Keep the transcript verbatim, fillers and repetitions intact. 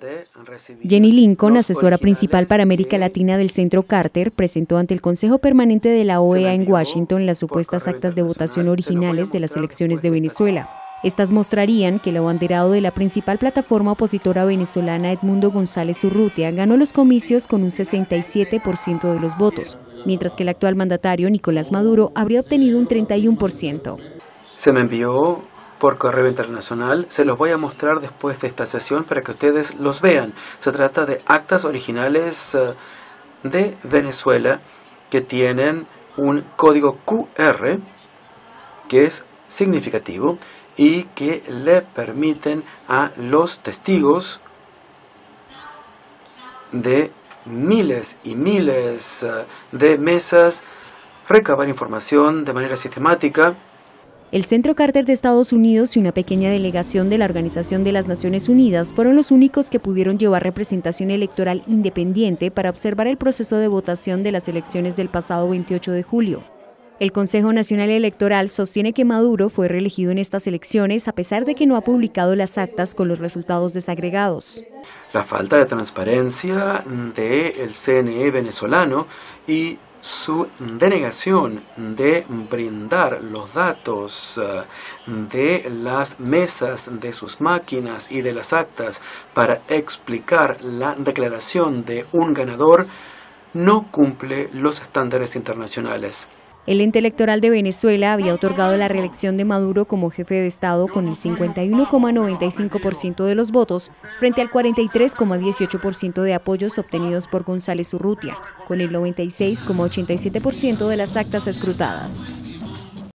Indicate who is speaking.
Speaker 1: Jenny Lincoln, asesora principal para América Latina del Centro Carter, presentó ante el Consejo Permanente de la O E A en Washington las supuestas actas de votación originales de las elecciones de Venezuela. Estas mostrarían que el abanderado de la principal plataforma opositora venezolana, Edmundo González Urrutia, ganó los comicios con un sesenta y siete por ciento de los votos, mientras que el actual mandatario, Nicolás Maduro, habría obtenido un treinta y uno por ciento.
Speaker 2: Se me envió por correo internacional, se los voy a mostrar después de esta sesión para que ustedes los vean. Se trata de actas originales de Venezuela que tienen un código Q R que es significativo y que le permiten a los testigos de miles y miles de mesas recabar información de manera sistemática.
Speaker 1: El Centro Carter de Estados Unidos y una pequeña delegación de la Organización de las Naciones Unidas fueron los únicos que pudieron llevar representación electoral independiente para observar el proceso de votación de las elecciones del pasado veintiocho de julio. El Consejo Nacional Electoral sostiene que Maduro fue reelegido en estas elecciones a pesar de que no ha publicado las actas con los resultados desagregados.
Speaker 2: La falta de transparencia del C N E venezolano y su denegación de brindar los datos de las mesas de sus máquinas y de las actas para explicar la declaración de un ganador no cumple los estándares internacionales.
Speaker 1: El ente electoral de Venezuela había otorgado la reelección de Maduro como jefe de Estado con el cincuenta y uno coma noventa y cinco por ciento de los votos frente al cuarenta y tres coma dieciocho por ciento de apoyos obtenidos por González Urrutia, con el noventa y seis coma ochenta y siete por ciento de las actas escrutadas.